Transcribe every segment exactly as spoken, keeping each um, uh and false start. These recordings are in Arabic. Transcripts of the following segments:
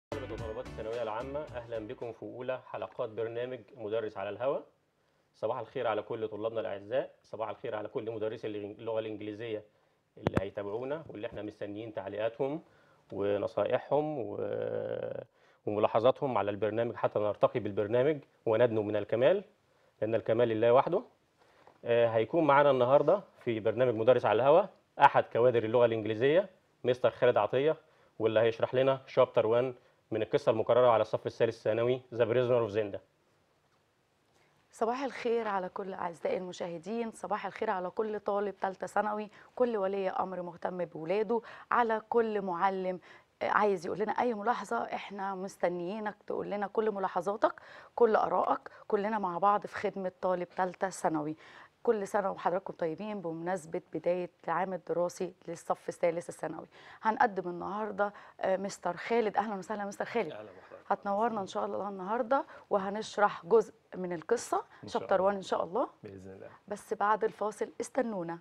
طلبة وطلبات الثانوية العامة، أهلا بكم في أولى حلقات برنامج مدرس على الهواء. صباح الخير على كل طلابنا الأعزاء، صباح الخير على كل مدرسي اللغة الإنجليزية اللي هيتابعونا واللي احنا مستنيين تعليقاتهم ونصائحهم و- وملاحظاتهم على البرنامج حتى نرتقي بالبرنامج وندنو من الكمال، لأن الكمال لله وحده. آه، هيكون معانا النهارده في برنامج مدرس على الهواء أحد كوادر اللغة الإنجليزية مستر خالد عطية، واللي هيشرح لنا شابتر واحد من القصة المكررة على الصف الثالث الثانوي ذا بريزنر اوف زندا. صباح الخير على كل أعزائي المشاهدين، صباح الخير على كل طالب ثالثة ثانوي، كل ولي أمر مهتم بولاده، على كل معلم عايز يقول لنا أي ملاحظة. إحنا مستنيينك تقول لنا كل ملاحظاتك، كل آرائك، كلنا مع بعض في خدمة طالب ثالثة ثانوي. كل سنة وحضراتكم طيبين بمناسبة بداية العام الدراسي للصف الثالث الثانوي. هنقدم النهاردة آه، مستر خالد. أهلا وسهلا مستر خالد. اهلا بحضرتك. هتنورنا ان شاء الله النهارده، وهنشرح جزء من القصه إن شاء شابتر الله. واحد ان شاء الله. باذن الله. بس بعد الفاصل استنونا.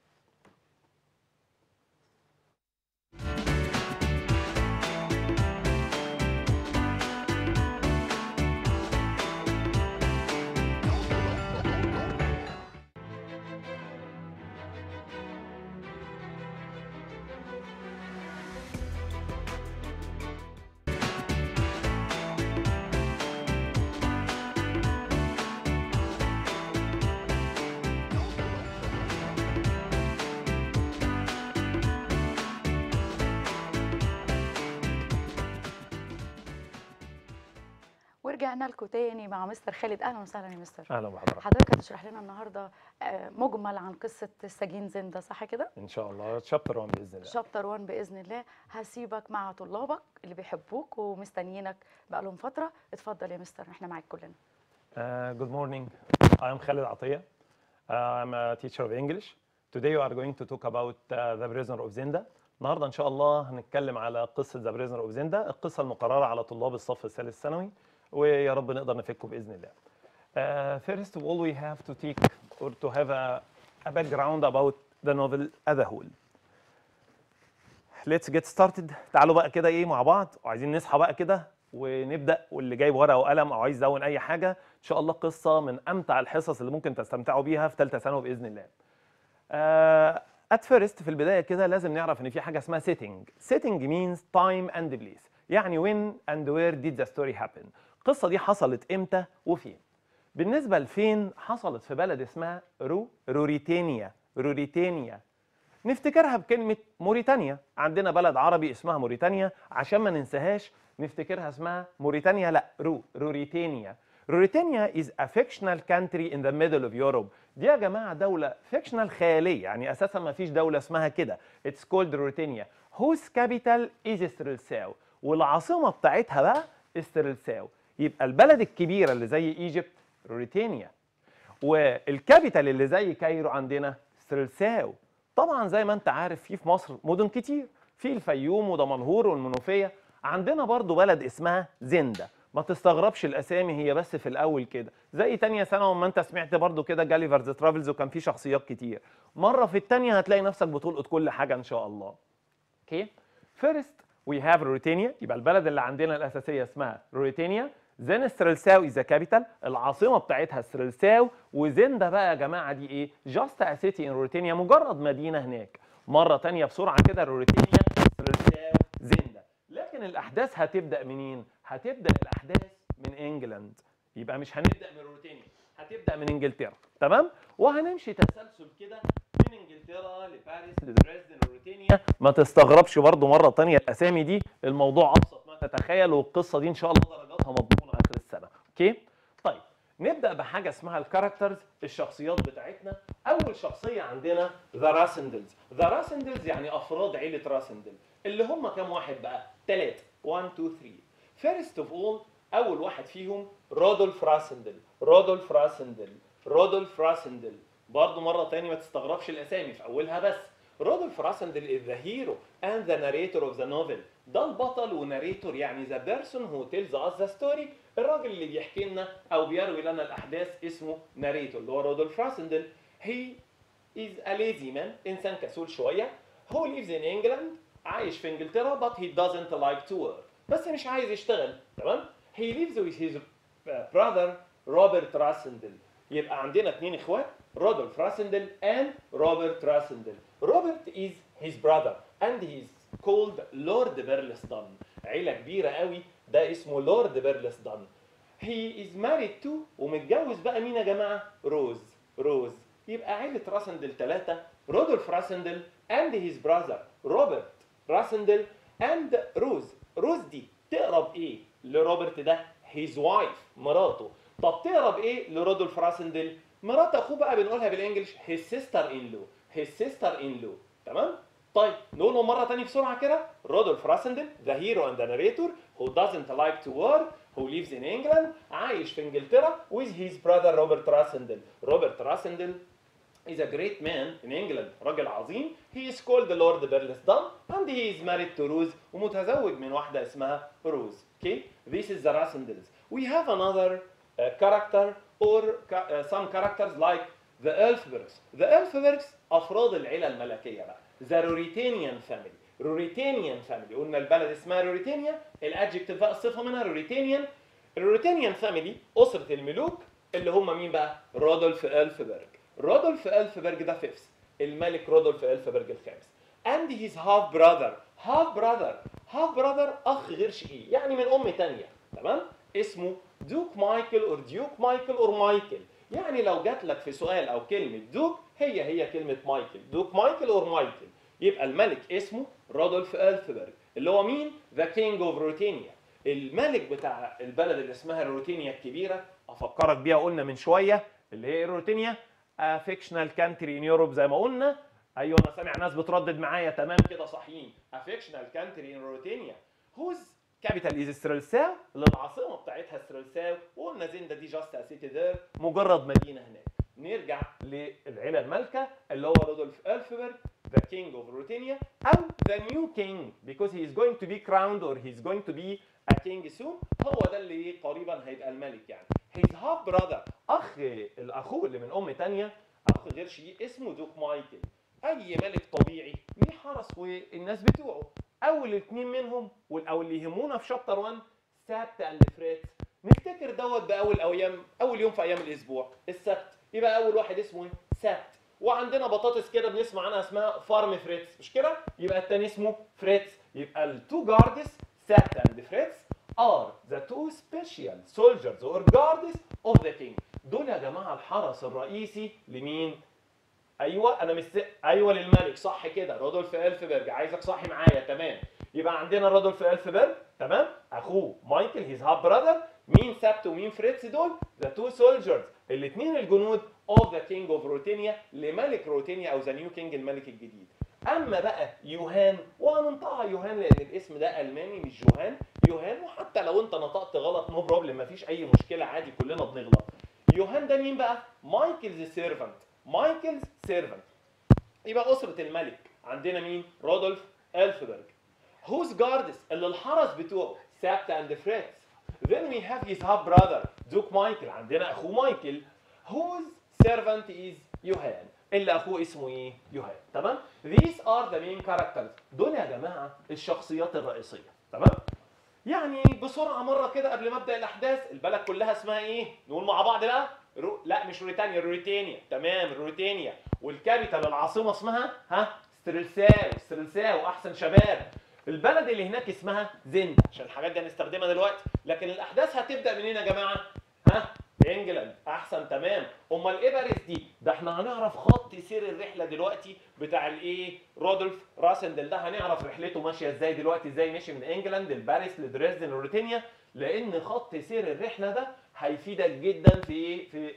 ورجعنا لكم تاني مع مستر خالد. اهلا وسهلا يا مستر. اهلا بحضرتك. حضرتك هتشرح لنا النهارده آه، مجمل عن قصه السجين زندا، صح كده؟ ان شاء الله شابتر واحد باذن الله. شابتر واحد باذن الله. هسيبك مع طلابك اللي بيحبوك ومستنيينك بقالهم فتره. اتفضل يا مستر، احنا معاك كلنا. Uh, good morning. I am Khaled Atiyah. Uh, I'm a teacher of English. Today we are going to talk about uh, The Prisoner of Zenda. النهارده ان شاء الله هنتكلم على قصه The Prisoner of Zenda، القصه المقرره على طلاب الصف الثالث الثانوي، ويا رب نقدر نفكه باذن الله. Uh, first of all we have to take or to have a, a background about the novel as a whole. Let's get started. تعالوا بقى كده ايه مع بعض، وعايزين نصحى بقى كده ونبدا، واللي جايب ورقه وقلم او عايز يدون اي حاجه، ان شاء الله قصه من امتع الحصص اللي ممكن تستمتعوا بيها في ثالثه ثانوي باذن الله. Uh, at first في البدايه كده لازم نعرف ان في حاجه اسمها setting. Setting means time and place. يعني when and where did the story happen. القصه دي حصلت امتى وفين. بالنسبه لفين، حصلت في بلد اسمها رو روريتانيا. روريتانيا نفتكرها بكلمة موريتانيا. عندنا بلد عربي اسمها موريتانيا، عشان ما ننساهاش نفتكرها اسمها موريتانيا. لا، رو روريتانيا. روريتانيا is a fictional country in the middle of Europe. دي يا جماعة دولة fictional خيالية، يعني أساسا ما فيش دولة اسمها كده. It's called روريتانيا whose capital is سترلساو، والعاصمة بتاعتها بقى سترلساو. يبقى البلد الكبيرة اللي زي ايجيبت روريتانيا، والكابيتال اللي زي كايرو عندنا سترلساو. طبعا زي ما انت عارف في في مصر مدن كتير، في الفيوم ودمنهور والمنوفيه. عندنا برضو بلد اسمها زندا. ما تستغربش الاسامي، هي بس في الاول كده زي تانية ثانوي وما انت سمعت برضو كده جاليفرز ترافلز، وكان في شخصيات كتير. مره في التانية هتلاقي نفسك بتلقط كل حاجه ان شاء الله. اوكي. فيرست وي هاف روريتانيا، يبقى البلد اللي عندنا الاساسيه اسمها روريتانيا. زين سترلساو از كابيتال، العاصمه بتاعتها سترلساو. وزندا بقى يا جماعه دي ايه؟ جاست ا سيتي ان روريتانيا، مجرد مدينه هناك. مره ثانيه بسرعه كده، روريتانيا سترلساو زندا. لكن الاحداث هتبدا منين؟ هتبدا الاحداث من انجلاند. يبقى مش هنبدا من روريتانيا، هتبدا من انجلترا. تمام؟ وهنمشي تسلسل كده من انجلترا لباريس لدريسدن لروريتانيا. ما تستغربش برضو مره ثانيه الاسامي دي، الموضوع ابسط ما تتخيل، والقصه دي ان شاء الله درجاتها مضمونه اخر السنه. اوكي؟ طيب نبدا بحاجه اسمها الكاركترز، الشخصيات بتاعتنا. اول شخصيه عندنا ذا راسندلز. ذا راسندلز يعني افراد عيله راسندل، اللي هم كام واحد بقى؟ ثلاثه. واحد اتنين تلاته. فيرست اوف اول، اول واحد فيهم رودولف راسندل. رودولف راسندل. رودولف راسندل برضه مره ثانيه ما تستغربش الاسامي في اولها بس. رودولف راسندل is the hero and the narrator of the novel. ده البطل وناريتور، يعني the person who tells us the story. الراجل اللي بيحكي لنا او بيروي لنا الاحداث اسمه ناريتور، اللي هو رودولف راسندل. he is a lazy man، انسان كسول شويه. who lives in England، عايش في انجلترا but he doesn't like to work. بس مش عايز يشتغل. تمام. he lives with his brother روبرت راسندل. يبقى عندنا اثنين اخوات، رودولف راسندل and روبرت راسندل. روبرت is his brother and he is called لورد بيرلستون. عيله كبيره قوي، ده اسمه لورد بيرلستون. he is married to ومتجوز بقى مين يا جماعه؟ روز. روز. يبقى عيله راسندل ثلاثه، رودولف راسندل and his brother روبرت راسندل and روز. روز دي تقرب ايه لروبرت ده؟ his wife مراته. طب تقرب ايه لرودولف راسندل؟ مرات اخوه بقى بنقولها بالانجلش his sister in law. his sister in law. تمام؟ طيب نقوله مره ثانيه بسرعه كده. رودولف راسندل the hero and the narrator who doesn't like to work who lives in England عايش في انجلترا with his brother روبرت راسندل. روبرت راسندل is a great man in England. راجل عظيم. he is called the Lord Burlesdon and he is married to Rose ومتزوج من واحدة اسمها روز. Okay, this is the Rassendels. We have another uh, character or uh, some characters like the Elfbergs. The Elfbergs أفراد العيلة الملكية بقى. The Ruritanian family. Ruritanian family. قلنا البلد اسمها روريتانيا. الادجكتيف بقى الصفة منها روريتانيان. الروريتانيان فاميلي أسرة الملوك اللي هم مين بقى؟ رودولف إلفبرج. رودولف إلفبرج ده فيفث، الملك رودولف إلفبرج الخامس. and his half brother. half brother half brother اخ غير شقيق، يعني من ام تانية. تمام؟ اسمه دوك مايكل اور ديوك مايكل اور مايكل. يعني لو جات لك في سؤال او كلمه دوك هي هي كلمه مايكل، دوك مايكل اور مايكل. يبقى الملك اسمه رودولف إلفبرج اللي هو مين؟ ذا كينج اوف روتينيا، الملك بتاع البلد اللي اسمها روتينيا الكبيره. افكرك بيها، قلنا من شويه اللي هي روتينيا افيكشنال كانتري ان يوروب زي ما قلنا. ايوه انا سامع ناس بتردد معايا، تمام كده صحيين. افيكشنال كانتري ان روتينيا whose capital is سترلساو، اللي العاصمه بتاعتها سترلساو. وقلنا زندا دي جاست سيتي ذير، مجرد مدينه هناك. نرجع للعيله المالكه اللي هو رودولف إلفبرج the king of روتينيا او the new king because he is going to be crowned or he is going to be a king soon. هو ده اللي قريبا هيبقى الملك يعني. his half brother اخ الاخوه اللي من ام تانية، اخ غير شقيق اسمه دوك مايكل. اي ملك طبيعي ليه حرس والناس بتوعه. اول اثنين منهم او اللي يهمونا في شابتر واحد سبت اند فريتز. نفتكر دوت باول ايام اول يوم في ايام الاسبوع السبت، يبقى اول واحد اسمه سبت. وعندنا بطاطس كده بنسمع عنها اسمها فارم فريتز، مش كده؟ يبقى الثاني اسمه فريتز. يبقى التو جاردز سبت اند فريتز are the two special soldiers or guards of the king. دول يا جماعه الحرس الرئيسي لمين؟ ايوه انا مش ايوه للملك، صح كده. رودولف إلفبرج، عايزك صاحي معايا. تمام. يبقى عندنا رودولف إلفبرج، تمام، اخوه مايكل هيز هاب براذر. مين سبت ومين فريتز دول؟ ذا تو سولجرز، الاثنين الجنود اوف ذا كينج اوف روتينيا، لملك روتينيا او ذا نيو كينج الملك الجديد. اما بقى يوهان، وهننطقها يوهان لان الاسم ده الماني مش جوهان، يوهان. وحتى لو انت نطقت غلط نو بروبلم، مفيش اي مشكله، عادي كلنا بنغلط. يوهان ده مين بقى؟ مايكلز سيرفنت. مايكلز سيرفنت. يبقى اسره الملك عندنا مين؟ رودولف إلفبرج. whose guards اللي الحرس بتوعه سبت اند فريتز. then we have his half brother دوك مايكل، عندنا اخوه مايكل whose servant is يوهان، اللي اخوه اسمه ايه؟ يوهان. تمام؟ these are the main characters. دول يا جماعه الشخصيات الرئيسيه. تمام؟ يعني بسرعه مره كده قبل ما ابدا الاحداث، البلد كلها اسمها ايه؟ نقول مع بعض بقى. رو... لا مش روريتانيا، روريتانيا. تمام، روريتانيا. والكابيتال العاصمه اسمها ها سترلساو. سترلساو احسن شباب. البلد اللي هناك اسمها زندا، عشان الحاجات دي هنستخدمها دلوقتي. لكن الاحداث هتبدا منين يا جماعه؟ ها انجلاند. احسن، تمام. امال ايه باريس دي؟ ده احنا هنعرف خط سير الرحله دلوقتي بتاع الايه؟ رودولف راسندل ده هنعرف رحلته ماشيه ازاي دلوقتي، ازاي مشي من انجلاند لباريس لدريسدن لروتينيا، لان خط سير الرحله ده هيفيدك جدا في ايه؟ في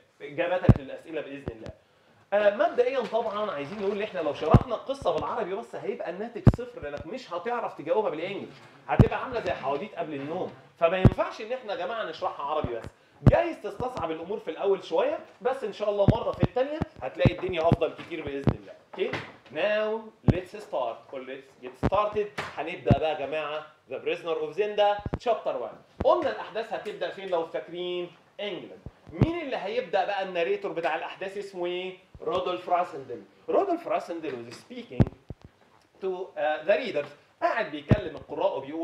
اجابتك للاسئله باذن الله. آه مبدئيا طبعا عايزين نقول ان احنا لو شرحنا القصه بالعربي بس هيبقى الناتج صفر، لانك مش هتعرف تجاوبها بالانجلش، هتبقى عامله زي حواديت قبل النوم. فما ينفعش ان احنا يا جماعه نشرحها عربي بس. جايز تستصعب الامور في الاول شويه، بس ان شاء الله مره في الثانيه هتلاقي الدنيا افضل كتير باذن الله. اوكي؟ ناو ليتس ستارت اور ليتس جيت ستارتد. هنبدا بقى يا جماعه ذا بريزنر اوف زندا شابتر واحد. قلنا الاحداث هتبدا فين لو فاكرين؟ انجلاند. مين اللي هيبدا بقى الناريتور بتاع الاحداث اسمه ايه؟ رودولف راسندل. رودولف راسندل was speaking to uh, the readers. قاعد بيكلم القراء وبيقول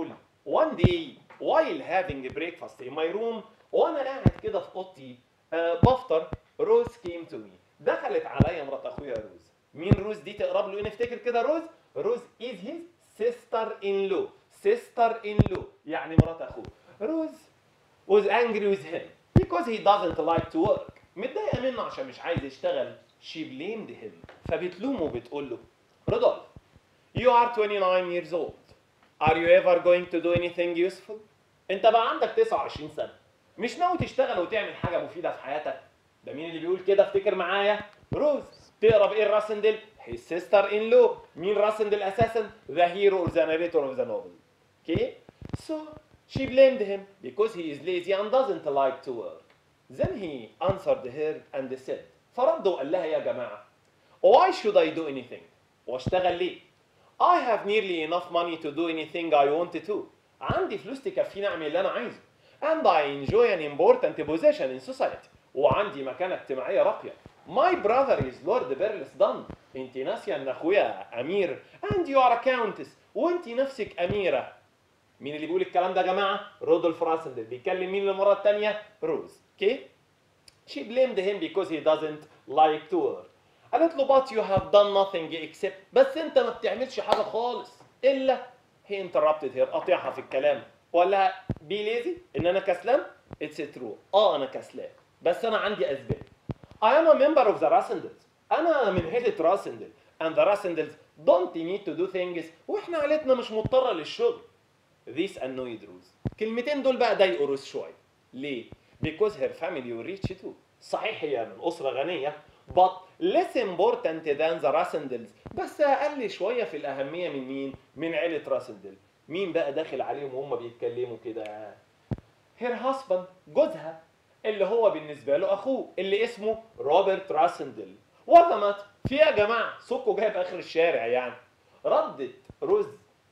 one day while having breakfast in my room وانا قاعد كده في اوضتي آه بفطر روز came to me. دخلت عليا مرات اخويا روز. مين روز دي؟ تقرب له نفتكر كده. روز روز is his sister in law. sister in law يعني مرات اخوه. روز was angry with him because he doesn't like to work. متضايقه منه عشان مش عايز يشتغل. she blamed him. فبتلومه وبتقول له رودولف you are twenty-nine years old. are you ever going to do anything useful؟ انت بقى عندك تسعة وعشرين سنه، مش ناوي تشتغل وتعمل حاجه مفيده في حياتك؟ ده مين اللي بيقول كده؟ افتكر معايا. روز. تقرا بايه راسندل؟ his sister in law. مين راسندل اساسا؟ the hero or the narrator of the novel. okay so she blamed him because he is lazy and doesn't like to work. then he answered her and said فرد وقال لها يا جماعه why should I do anything؟ واشتغل ليه؟ I have nearly enough money to do anything I wanted to. عندي فلوس تكفيني اعمل اللي انا عايزه. and I enjoy an important position in society. وعندي مكانة اجتماعية راقية. My brother is Lord Burlesdon. انت ناسية ان اخويا امير and you are a countess. وانت نفسك اميرة. مين اللي بيقول الكلام ده يا جماعة؟ رودولف راسندل. بيتكلم مين للمرة الثانية؟ روز. اوكي؟ She blamed him because he doesn't like to work. قالت له but you have done nothing except بس انت ما بتعملش حاجة خالص الا. he interrupted her قاطعها في الكلام وقال لها be lazy ان انا كسلان. it's true. اه انا كسلان بس انا عندي اسباب. I am a member of the Rassendals. انا من عيلة راسندل and the Rassendals don't need to do things واحنا عيلتنا مش مضطرة للشغل. this annoyed Rose. كلمتين دول بقى ضايقوا روز شوية. ليه؟ because her family will reach too. صحيح هي من أسرة غنية but less important than the Rassendals. بس أقل شوية في الأهمية من مين؟ من عيلة راسندل. مين بقى داخل عليهم وهم بيتكلموا كده؟ her husband جوزها اللي هو بالنسبة له أخوه اللي اسمه روبرت راسندل. وضمت في يا جماعة سوقه جاي في آخر الشارع يعني. ردت روز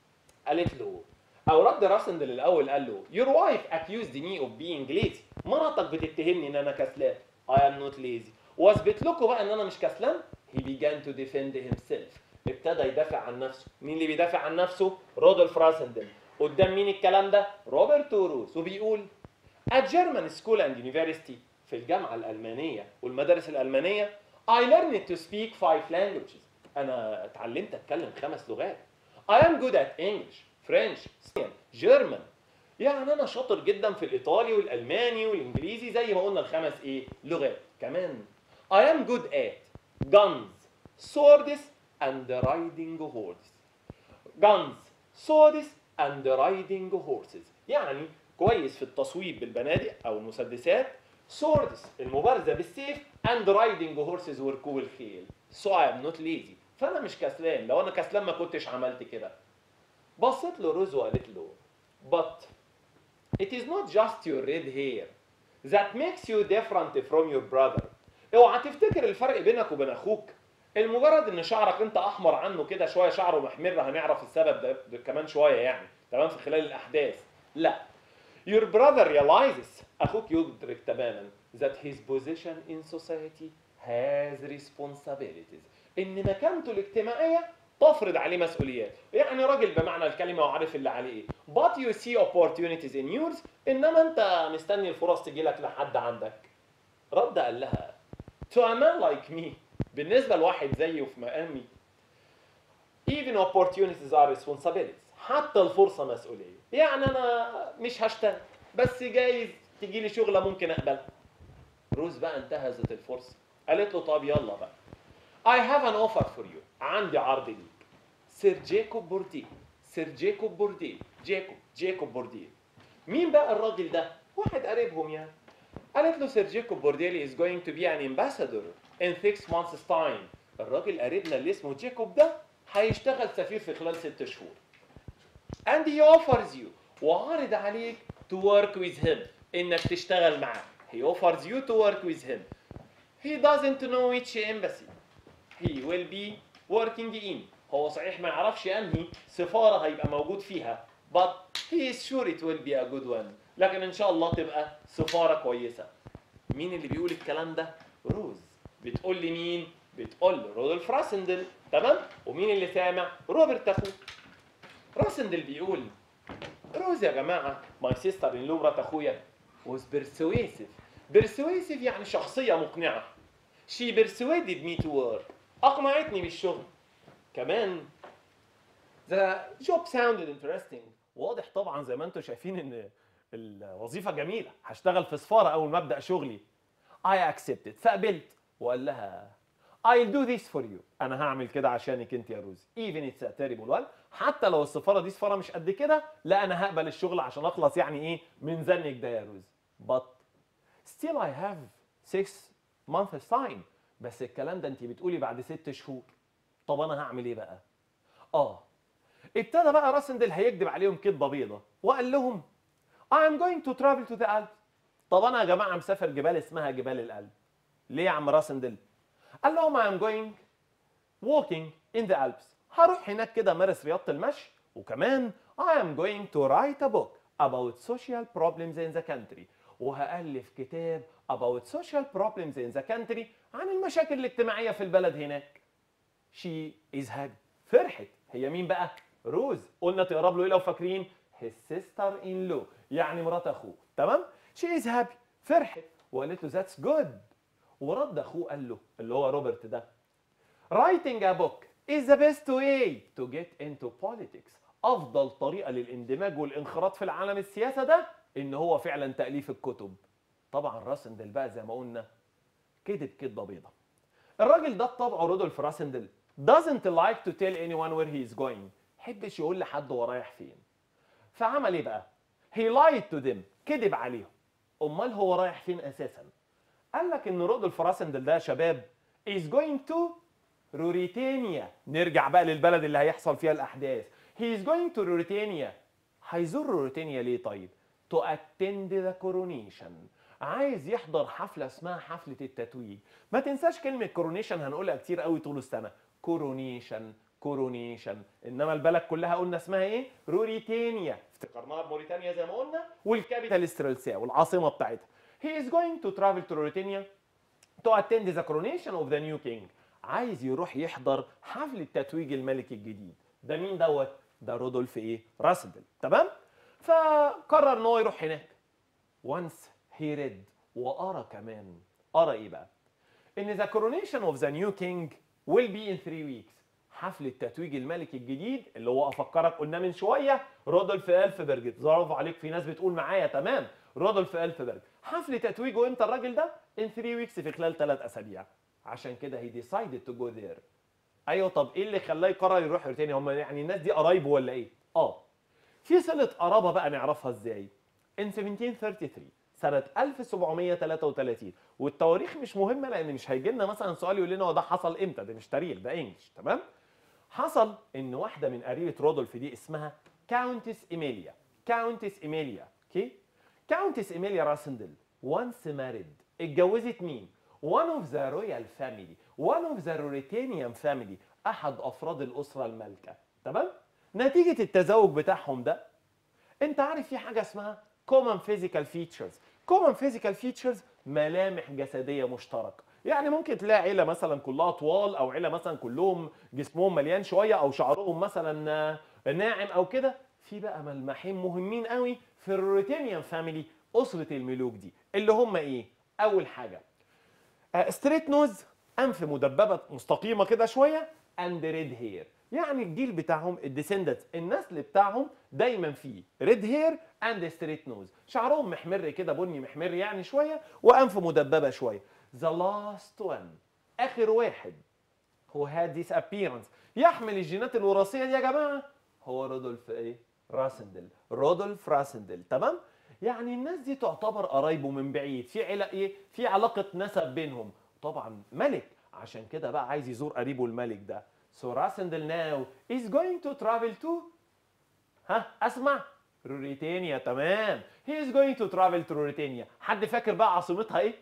قالت له أو رد راسندل الأول قال له your wife accused me of being lazy. مراتك بتتهمني إن أنا كسلان. I am not lazy. واثبت لكم بقى ان انا مش كسلان. he began to defend himself. ابتدى يدافع عن نفسه. مين اللي بيدافع عن نفسه؟ رودولف راسندل. قدام مين الكلام ده؟ روبرت وروز. وبيقول at German school and university في الجامعة الألمانية والمدارس الألمانية I learned to speak five languages. أنا اتعلمت أتكلم خمس لغات. I am good at English, French, German. يعني أنا شاطر جدا في الإيطالي والألماني والإنجليزي زي ما قلنا الخمس إيه؟ لغات. كمان I am good at guns, swords and riding horses. guns, swords and riding horses. يعني كويس في التصويب بالبنادق أو المسدسات. swords المبارزة بالسيف and riding horses وركوب الخيل. so I am not lazy. فأنا مش كسلان. لو أنا كسلان ما كنتش عملت كده. بصت له روز وقالت له but it is not just your red hair that makes you different from your brother. اوعى تفتكر الفرق بينك وبين اخوك المجرد ان شعرك انت احمر عنه كده شويه شعره محمر. هنعرف السبب ده, ده كمان شويه يعني تمام في خلال الاحداث. لا your brother realizes اخوك يدرك تماما that his position in society has responsibilities. ان مكانته الاجتماعيه تفرض عليه مسؤوليات. يعني راجل بمعنى الكلمه وعارف اللي عليه ايه. but you see opportunities in yours. انما انت مستني الفرص تجي لك لحد عندك. رد قال لها to a man like me بالنسبه لواحد زيي وفي مقامي even opportunities are responsibilities. حتى الفرصه مسؤوليه. يعني انا مش هشتغل بس جايز تجي لي شغله ممكن اقبلها. روز بقى انتهزت الفرصه قالت له طب يلا بقى I have an offer for you. عندي عرض ليك. سير جاكوب بورديل. سير جاكوب بورديل. جاكوب جاكوب بورديل. مين بقى الراجل ده؟ واحد قريبهم يعني. قالت له سير جاكوب بورديل is going to be an ambassador in six months time. الراجل قريبنا اللي اسمه جاكوب ده هيشتغل سفير في خلال ست شهور. and he offers you وعارض عليك to work with him انك تشتغل معاه. he offers you to work with him. he doesn't know which embassy he will be working in. هو صحيح ما يعرفش انهي سفارة هيبقى موجود فيها but he is sure it will be a good one. لكن ان شاء الله تبقى سفارة كويسة. مين اللي بيقول الكلام ده؟ روز. بتقول لي مين؟ بتقول له رودولف راسندل. تمام؟ ومين اللي سامع؟ روبرت اخوه. راسندل بيقول روز يا جماعه ماي سيستر ان لو مرات اخويا was persuasive. persuasive يعني شخصيه مقنعه. she persuaded me to work. اقنعتني بالشغل. كمان the job sounded interesting. واضح طبعا زي ما انتم شايفين ان الوظيفه جميله، هشتغل في سفاره اول ما ابدا شغلي. I accepted. فقبلت وقال لها I'll do this for you. انا هعمل كده عشانك انت يا روز. even it's a terrible one. حتى لو السفاره دي سفاره مش قد كده، لا انا هقبل الشغل عشان اخلص يعني ايه من زنك ده يا روز. but still I have six months time. بس الكلام ده انت بتقولي بعد ست شهور. طب انا هعمل ايه بقى؟ اه ابتدى بقى راسندل هيكذب عليهم كذبه بيضه وقال لهم I am going to travel to the Alps. طب انا يا جماعه مسافر جبال اسمها جبال الألب. ليه يا عم راسندل؟ قال لهم I am going walking in the Alps. هروح هناك كده مارس رياضه المشي، وكمان I am going to write a book about social problems in the country. وهألف كتاب about social problems in the country عن المشاكل الاجتماعيه في البلد هناك. She is happy. فرحت. هي مين بقى؟ روز. قلنا تقرب له ايه لو فاكرين؟ his sister in law يعني مرات اخوه. تمام؟ She is happy. فرحت وقالت له that's good. ورد اخوه قال له اللي هو روبرت ده writing a book is the best way to get into politics. افضل طريقه للاندماج والانخراط في العالم السياسه ده ان هو فعلا تاليف الكتب. طبعا راسندل بقى زي ما قلنا كذب كذبه بيضه. الراجل ده بطبعه رودولف راسندل doesn't like to tell anyone where he is going. حبش يقول لحد هو رايح فين. فعمل ايه بقى؟ he lied to them. كذب عليهم. امال هو رايح فين اساسا؟ قال لك ان رودولف راسندل ده يا شباب is going to روريتانيا. نرجع بقى للبلد اللي هيحصل فيها الاحداث. he is going to روريتانيا. هيزور روريتانيا ليه طيب؟ to attend the coronation. عايز يحضر حفله اسمها حفله التتويج. ما تنساش كلمه كورونيشن هنقولها كتير قوي طول السنه. كورونيشن كورونيشن. انما البلد كلها قلنا اسمها ايه؟ روريتانيا. افتكرناها بموريتانيا زي ما قلنا، والكابيتال استرالساو والعاصمه بتاعتها. he is going to travel to Mauritania to attend the coronation of the new king. عايز يروح يحضر حفل تتويج الملك الجديد. ده مين دوت؟ ده رودولف ايه؟ راسندل. تمام؟ فقرر ان هو يروح هناك. once he read وقرا كمان. قرا ايه بقى؟ ان the coronation of the new king will be in three weeks. حفل تتويج الملك الجديد اللي هو افكرك قلنا من شويه رودولف الفبرج. برافو عليك، في ناس بتقول معايا تمام. رودولف الفبرج حفل تتويجه امتى الراجل ده؟ in three weeks في خلال ثلاث اسابيع. عشان كده he decided to go there. ايوه طب ايه اللي خلاه يقرر يروح تاني؟ هم يعني الناس دي قرايبه ولا ايه؟ اه في صله قرابه بقى نعرفها ازاي؟ in سبعتاشر ثلاثة وثلاثين سنه ألف وسبعمية وثلاثة وثلاثين. والتواريخ مش مهمه لان مش هيجي لنا مثلا سؤال يقول لنا هو ده حصل امتى. ده مش تاريخ، ده انجلش. تمام؟ حصل ان واحده من قريبه رودولف دي اسمها كاونتس ايميليا. كاونتس ايميليا اوكي. كاونتس ايميليا راسندل once married. اتجوزت مين؟ one of the royal family. one of the Ruritanian family. احد افراد الاسره المالكه. تمام؟ نتيجه التزاوج بتاعهم ده انت عارف في حاجه اسمها common physical features. common physical features ملامح جسديه مشتركه. يعني ممكن تلاقي عيله مثلا كلها طوال، او عيله مثلا كلهم جسمهم مليان شويه، او شعرهم مثلا ناعم او كده. في بقى ملمحين مهمين قوي في الروتينيان فاميلي، اسره الملوك دي، اللي هم ايه؟ اول حاجه ستريت نوز، انف مدببه مستقيمه كده شويه، اند ريد هير. يعني الجيل بتاعهم الديسندنتس النسل بتاعهم دايما فيه ريد هير اند ستريت نوز. شعرهم محمر كده بني محمر يعني شويه، وانف مدببه شويه. ذا لاست وان اخر واحد هو هاد ذيس ابييرنس يحمل الجينات الوراثيه دي يا جماعه هو رودولف ايه؟ راسندل. رودولف راسندل. تمام؟ يعني الناس دي تعتبر قرايبه من بعيد، في علاقه ايه؟ في علاقه نسب بينهم. طبعا ملك، عشان كده بقى عايز يزور قريبه الملك ده. So Rasendel now is going to travel to ها اسمع روريتانيا. تمام. He is going to travel to روريتانيا. حد فاكر بقى عاصمتها ايه؟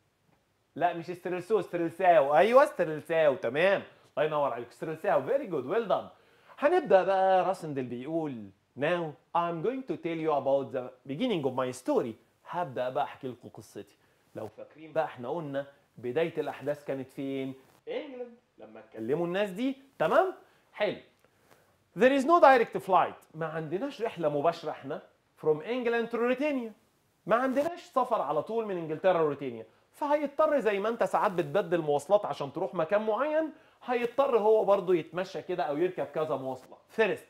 لا مش ستريلسو، ستريلساو. ايوه ستريلساو. تمام الله ينور عليك. ستريلساو. فيري جود ويل دان. هنبدا بقى. راسندل بيقول now I'm going to tell you about the beginning of my story. هبدا بقى احكي لكم قصتي. لو فاكرين بقى احنا قلنا بدايه الاحداث كانت فين؟ انجلند لما اتكلموا الناس دي. تمام؟ حلو. There is no direct flight. ما عندناش رحلة مباشرة احنا from England to Ruritania. ما عندناش سفر على طول من انجلترا لروتينيا، فهيضطر زي ما انت ساعات بتبدل مواصلات عشان تروح مكان معين، هيضطر هو برضه يتمشى كده او يركب كذا مواصلة. First,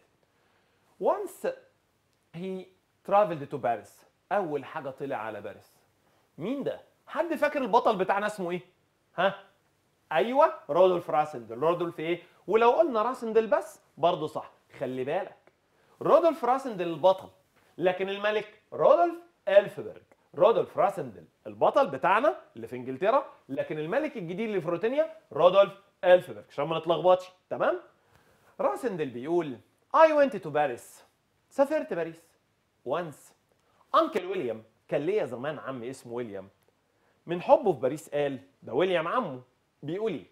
once he traveled to Paris. أول حاجة طلع على باريس. مين ده؟ حد فاكر البطل بتاعنا اسمه إيه؟ ها؟ أيوه رودولف راسندل. رودولف إيه؟ ولو قلنا راسندل بس برضه صح. خلي بالك رودولف راسندل البطل، لكن الملك رودولف إلفبرج. رودولف راسندل البطل بتاعنا اللي في إنجلترا، لكن الملك الجديد اللي في روتينيا رودولف إلفبرج، عشان ما نتلخبطش. تمام؟ راسندل بيقول I went to Paris. سافرت باريس. once. أنكل ويليام كان ليا زمان عم اسمه ويليام، من حبه في باريس قال ده ويليام عمه بيقول ايه؟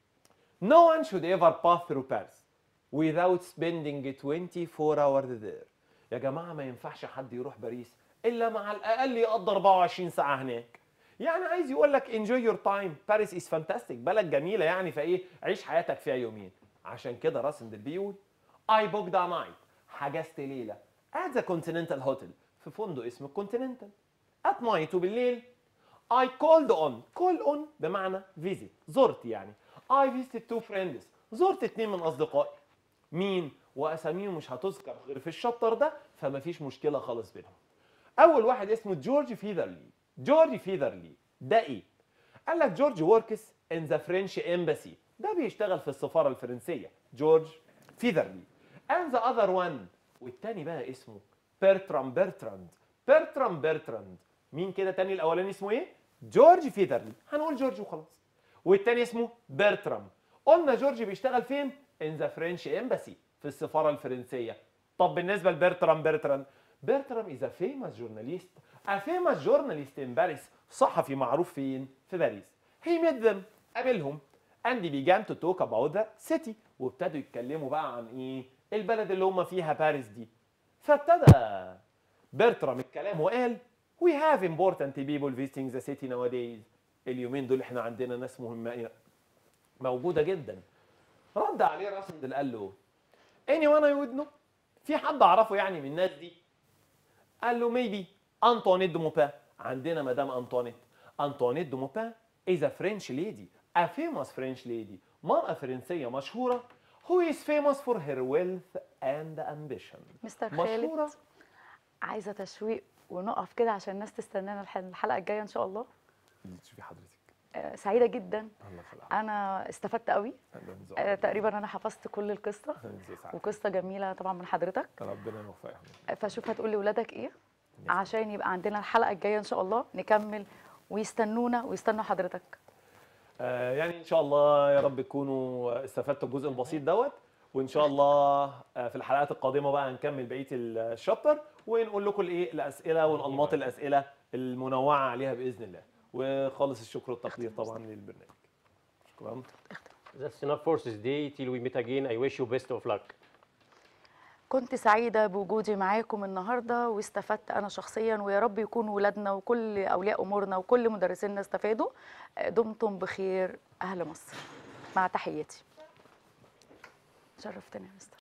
No one should ever pass through Paris without spending twenty-four hours there. يا جماعة ما ينفعش حد يروح باريس إلا مع الأقل يقضي أربعة وعشرين ساعة هناك. يعني عايز يقول لك enjoy your time. Paris is fantastic. بلد جميلة يعني، فإيه عيش حياتك فيها يومين. عشان كده راسندل بيقول I booked a night. حجزت ليلة at the Continental Hotel. في فندق اسمه الكونتيننتال. at night وبالليل I called on. call on بمعنى visit. زرت يعني. I visited two friends. زرت اتنين من أصدقائي. مين؟ وأساميهم مش هتذكر غير في الشابتر ده، فما فيش مشكلة خالص بينهم. أول واحد اسمه جورج فيذرلي. جورج فيذرلي ده إيه؟ قال لك جورج works in the French embassy. ده بيشتغل في السفارة الفرنسية. جورج فيذرلي. and the other one. والتاني بقى اسمه بيرترام بيرتراند. بيرترام بيرتراند. مين كده تاني؟ الأولاني اسمه إيه؟ جورج فيذرلي. هنقول جورج وخلاص. والتاني اسمه بيرترام. قلنا جورج بيشتغل فين؟ in the French embassy. في السفارة الفرنسية. طب بالنسبة لبيرترام بيرتراند، بيرترام is a famous journalist. a famous journalist in Paris. صحفي معروف فين؟ في باريس. he met them. قابلهم. and he began to talk about the city. وابتدوا يتكلموا بقى عن إيه؟ البلد اللي هم فيها باريس دي. فابتدى بيرترام الكلام وقال we have important people visiting the city nowadays. اليومين دول احنا عندنا ناس مهمة موجودة جدا. رد عليه راسندل قال له anyone I would know. في حد اعرفه يعني من الناس دي؟ قال له maybe أنطوانيت دو موبان. عندنا مدام أنطوانيت. أنطوانيت دو موبان is a French lady. a famous French lady. مرأة فرنسية مشهورة who is famous for her wealth and ambition. مستر مشهورة. خالد، عايزه تشويق ونقف كده عشان الناس تستنانا الح- الحلقه الجايه ان شاء الله. اللي تشوفي حضرتك. آه، سعيده جدا. الله في العافية. انا استفدت قوي. آه، تقريبا انا حفظت كل القصه، وقصه جميله طبعا من حضرتك. ربنا يوفقك. آه، فشوف هتقول لاولادك ايه عشان يبقى عندنا الحلقه الجايه ان شاء الله نكمل، ويستنونا ويستنوا حضرتك. آه يعني ان شاء الله يا رب تكونوا استفدتوا الجزء البسيط دوت، وان شاء الله آه في الحلقات القادمه بقى هنكمل بقيه الشابتر ونقول لكم الايه الاسئله والانماط الاسئله المنوعه عليها باذن الله. وخالص الشكر والتقدير طبعا للبرنامج. شكرا. That's enough for this day. Till we meet again. I wish you best of luck. كنت سعيدة بوجودي معاكم النهاردة واستفدت أنا شخصيا، ويا رب يكون ولادنا وكل أولياء أمورنا وكل مدرسينا استفادوا. دمتم بخير أهل مصر، مع تحياتي. شرفتني يا مستر.